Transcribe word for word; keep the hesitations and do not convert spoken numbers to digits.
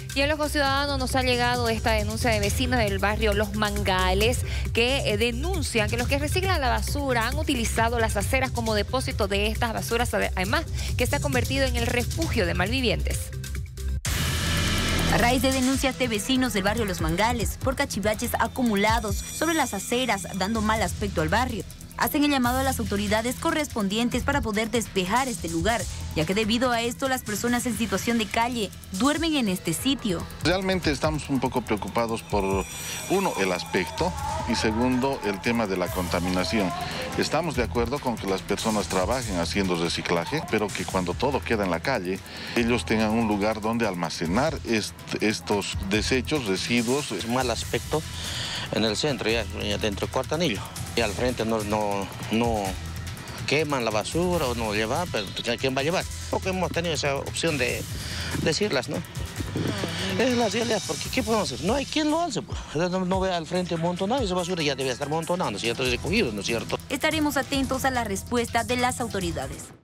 Y al Ojo Ciudadano nos ha llegado esta denuncia de vecinos del barrio Los Mangales que eh, denuncian que los que reciclan la basura han utilizado las aceras como depósito de estas basuras, además que se ha convertido en el refugio de malvivientes. A raíz de denuncias de vecinos del barrio Los Mangales por cachivaches acumulados sobre las aceras, dando mal aspecto al barrio, hacen el llamado a las autoridades correspondientes para poder despejar este lugar, ya que debido a esto las personas en situación de calle duermen en este sitio. Realmente estamos un poco preocupados por, uno, el aspecto y segundo, el tema de la contaminación. Estamos de acuerdo con que las personas trabajen haciendo reciclaje, pero que cuando todo queda en la calle, ellos tengan un lugar donde almacenar est estos desechos, residuos. Es mal aspecto en el centro, ya, ya dentro del Cuarto Anillo. Y al frente no, no, no queman la basura o no llevan, pero ¿quién va a llevar? Porque hemos tenido esa opción de decirlas, ¿no? Es la realidad, porque ¿qué podemos hacer? No hay quien lo hace, pues. No, no ve al frente amontonado, esa basura ya debe estar amontonada, ¿no es cierto? Es recogido, ¿no es cierto? Estaremos atentos a la respuesta de las autoridades.